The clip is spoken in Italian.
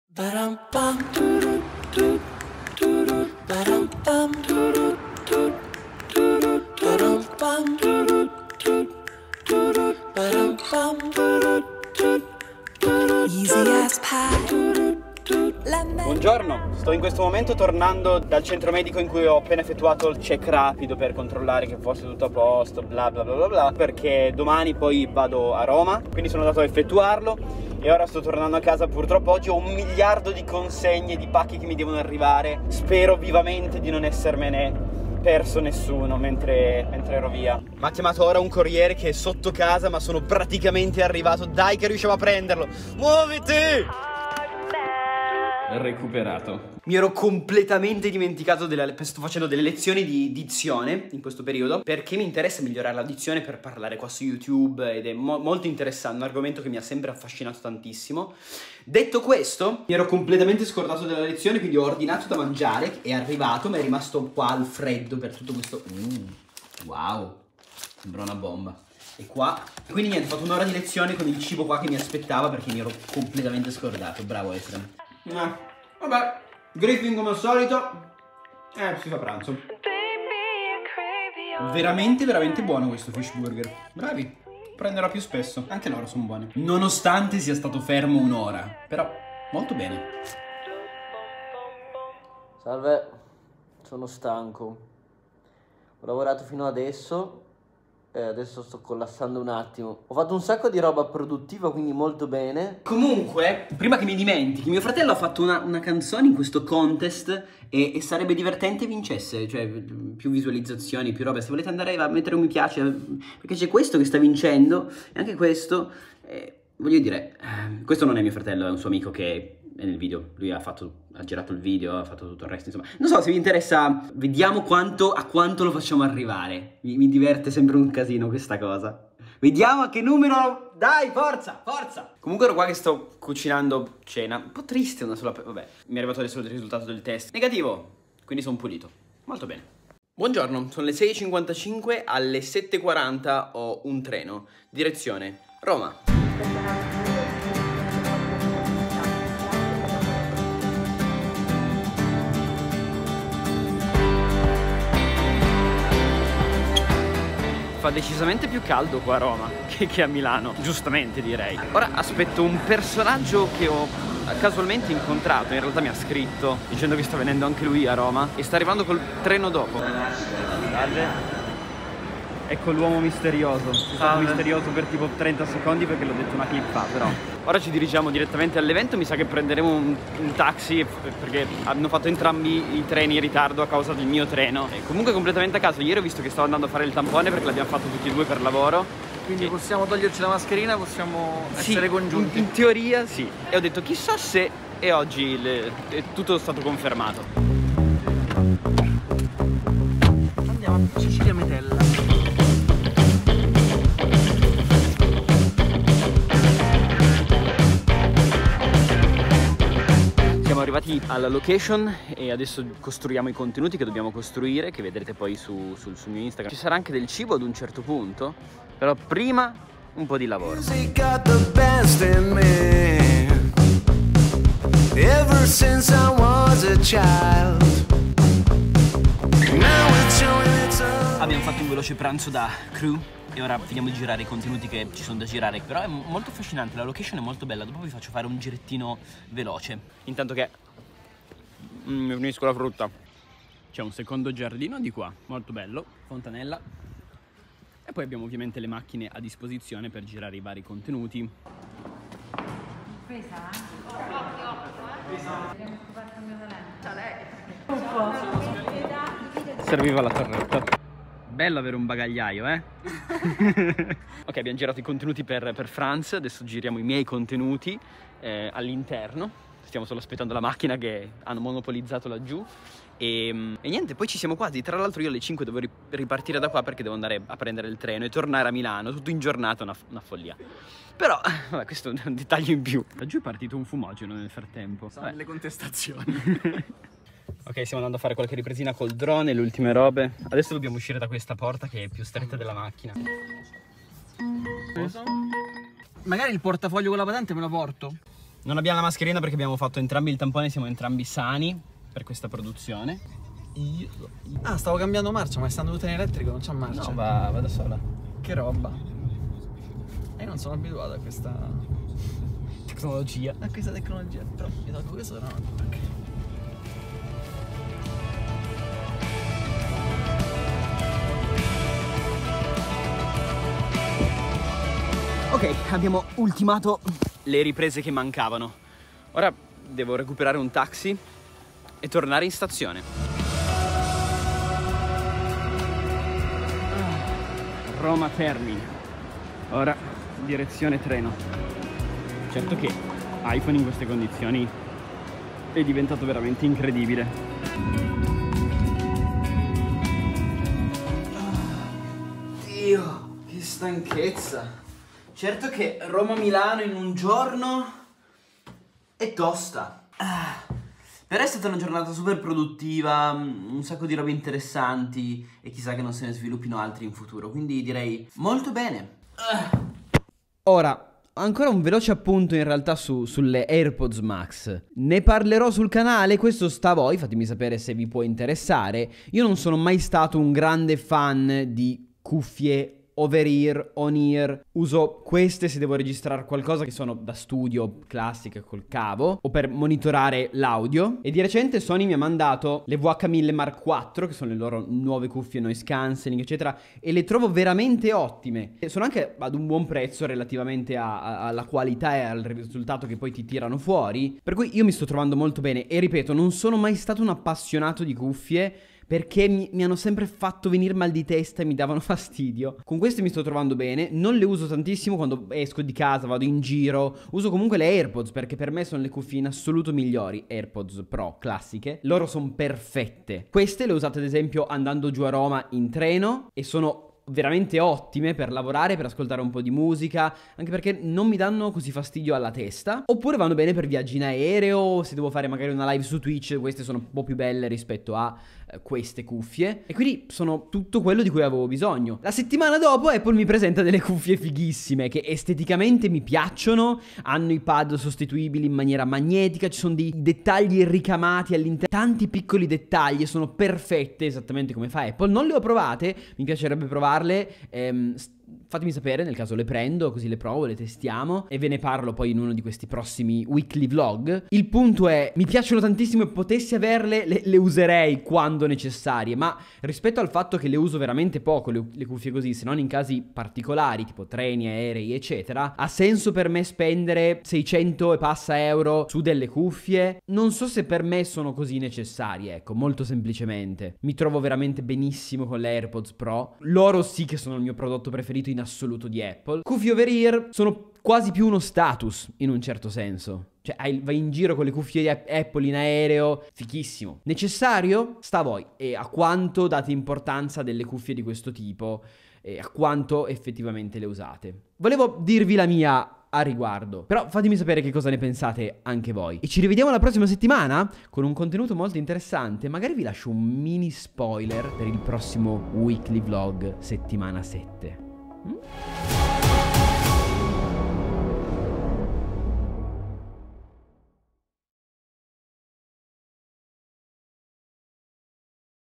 Buongiorno, sto in questo momento tornando dal centro medico in cui ho appena effettuato il check rapido per controllare che fosse tutto a posto, bla bla bla bla bla, perché domani poi vado a Roma, quindi sono andato a effettuarlo e ora sto tornando a casa. Purtroppo oggi ho 1 miliardo di consegne, di pacchi che mi devono arrivare. Spero vivamente di non essermene perso nessuno mentre ero via. Mi ha chiamato ora un corriere che è sotto casa, ma sono praticamente arrivato. Dai che riusciamo a prenderlo, muoviti! Recuperato. Mi ero completamente dimenticato sto facendo delle lezioni di dizione in questo periodo, perché mi interessa migliorare la dizione per parlare qua su YouTube ed è molto interessante, un argomento che mi ha sempre affascinato tantissimo. Detto questo, mi ero completamente scordato della lezione, quindi ho ordinato da mangiare, è arrivato, ma è rimasto qua al freddo per tutto questo. Wow, sembra una bomba. E qua, quindi niente, ho fatto un'ora di lezione con il cibo qua che mi aspettava perché mi ero completamente scordato. Bravo Esrem. Vabbè, Griffin come al solito. Si fa pranzo. Veramente, veramente buono questo fish burger. Bravi, prenderò più spesso. Anche loro sono buoni. Nonostante sia stato fermo un'ora. Però, molto bene. Salve, sono stanco. Ho lavorato fino adesso. Adesso sto collassando un attimo. Ho fatto un sacco di roba produttiva, quindi molto bene. Comunque, prima che mi dimentichi, mio fratello ha fatto una canzone in questo contest e sarebbe divertente vincesse, cioè più visualizzazioni, più roba. Se volete andare a mettere un mi piace, perché c'è questo che sta vincendo e anche questo. Voglio dire, questo non è mio fratello, è un suo amico che è nel video. Lui ha girato il video, ha fatto tutto il resto, insomma. Non so, se vi interessa, vediamo a quanto lo facciamo arrivare. Mi diverte sempre un casino questa cosa. Vediamo a che numero. Dai, forza, forza. Comunque ero qua che sto cucinando cena. Un po' triste una sola. Vabbè, mi è arrivato adesso il risultato del test. Negativo, quindi sono pulito. Molto bene. Buongiorno, sono le 6:55, alle 7:40 ho un treno. Direzione Roma. Fa decisamente più caldo qua a Roma che a Milano, giustamente direi. Ora aspetto un personaggio che ho casualmente incontrato, in realtà mi ha scritto dicendo che sta venendo anche lui a Roma e sta arrivando col treno dopo. Salve. Ecco l'uomo misterioso. È stato misterioso per tipo 30 secondi perché l'ho detto una clip fa, però. Ora ci dirigiamo direttamente all'evento, mi sa che prenderemo un taxi perché hanno fatto entrambi i treni in ritardo a causa del mio treno. E comunque completamente a caso, ieri ho visto che stavo andando a fare il tampone perché l'abbiamo fatto tutti e due per lavoro. Quindi possiamo toglierci la mascherina, possiamo essere congiunti. In teoria sì. E ho detto chissà se, e oggi è tutto stato confermato. Andiamo a Sicilia Metella. Siamo arrivati alla location e adesso costruiamo i contenuti che dobbiamo costruire, che vedrete poi sul mio Instagram. Ci sarà anche del cibo ad un certo punto, però prima un po' di lavoro. Abbiamo fatto un veloce pranzo da crew e ora finiamo di girare i contenuti che ci sono da girare. Però è molto affascinante, la location è molto bella. Dopo vi faccio fare un girettino veloce. Intanto che mi unisco la frutta. C'è un secondo giardino di qua, molto bello, fontanella. E poi abbiamo ovviamente le macchine a disposizione per girare i vari contenuti. Pesa? Serviva la torretta. Bello avere un bagagliaio, eh? Ok, abbiamo girato i contenuti per France, adesso giriamo i miei contenuti all'interno. Stiamo solo aspettando la macchina che hanno monopolizzato laggiù. E niente, poi ci siamo quasi. Tra l'altro io alle 5 devo ripartire da qua perché devo andare a prendere il treno e tornare a Milano. Tutto in giornata, una follia. Però, vabbè, questo è un dettaglio in più. Laggiù è partito un fumogeno nel frattempo. Sono le contestazioni. Ok, stiamo andando a fare qualche ripresina col drone, le ultime robe. Adesso dobbiamo uscire da questa porta che è più stretta della macchina. Magari il portafoglio con la patente me lo porto. Non abbiamo la mascherina perché abbiamo fatto entrambi il tampone, siamo entrambi sani per questa produzione. Ah, stavo cambiando marcia, ma essendo venuta in elettrico non c'ha marcia. No, va da sola. Che roba. Io non sono abituato a questa Tecnologia. però mi tolgo questo no. Ok. Ok, abbiamo ultimato le riprese che mancavano. Ora devo recuperare un taxi e tornare in stazione. Roma Termini. Ora direzione treno. Certo che iPhone in queste condizioni è diventato veramente incredibile. Dio, che stanchezza. Certo che Roma-Milano in un giorno è tosta. Però è stata una giornata super produttiva, un sacco di robe interessanti e chissà che non se ne sviluppino altri in futuro, quindi direi molto bene. Ora, ancora un veloce appunto in realtà sulle AirPods Max. Ne parlerò sul canale, questo sta a voi, fatemi sapere se vi può interessare. Io non sono mai stato un grande fan di cuffie over-ear, on-ear. Uso queste se devo registrare qualcosa che sono da studio, classiche col cavo, o per monitorare l'audio. E di recente Sony mi ha mandato le VH1000 Mark IV, che sono le loro nuove cuffie noise cancelling, eccetera, e le trovo veramente ottime. E sono anche ad un buon prezzo relativamente alla qualità e al risultato che poi ti tirano fuori. Per cui io mi sto trovando molto bene. E ripeto, non sono mai stato un appassionato di cuffie, perché mi hanno sempre fatto venire mal di testa e mi davano fastidio. Con queste mi sto trovando bene, non le uso tantissimo quando esco di casa, vado in giro. Uso comunque le AirPods perché per me sono le cuffie in assoluto migliori. AirPods Pro classiche, loro sono perfette. Queste le ho usate ad esempio andando giù a Roma in treno e sono veramente ottime per lavorare, per ascoltare un po' di musica, anche perché non mi danno così fastidio alla testa. Oppure vanno bene per viaggi in aereo, se devo fare magari una live su Twitch, queste sono un po' più belle rispetto a queste cuffie. E quindi sono tutto quello di cui avevo bisogno. La settimana dopo Apple mi presenta delle cuffie fighissime che esteticamente mi piacciono, hanno i pad sostituibili in maniera magnetica, ci sono dei dettagli ricamati all'interno, tanti piccoli dettagli, sono perfette esattamente come fa Apple. Non le ho provate, mi piacerebbe provarle. Fatemi sapere nel caso le prendo, così le provo, le testiamo e ve ne parlo poi in uno di questi prossimi weekly vlog. Il punto è, mi piacciono tantissimo e potessi averle, le userei quando necessarie, ma rispetto al fatto che le uso veramente poco le cuffie così, se non in casi particolari, tipo treni, aerei, eccetera, ha senso per me spendere 600 e passa euro su delle cuffie? Non so se per me sono così necessarie, ecco, molto semplicemente. Mi trovo veramente benissimo con le AirPods Pro, loro sì che sono il mio prodotto preferito in assoluto di Apple. Cuffie over ear sono quasi più uno status in un certo senso. Cioè vai in giro con le cuffie di Apple in aereo, fichissimo. Necessario? Sta a voi. E a quanto date importanza delle cuffie di questo tipo e a quanto effettivamente le usate. Volevo dirvi la mia a riguardo, però fatemi sapere che cosa ne pensate anche voi. E ci rivediamo la prossima settimana con un contenuto molto interessante. Magari vi lascio un mini spoiler per il prossimo weekly vlog settimana 7.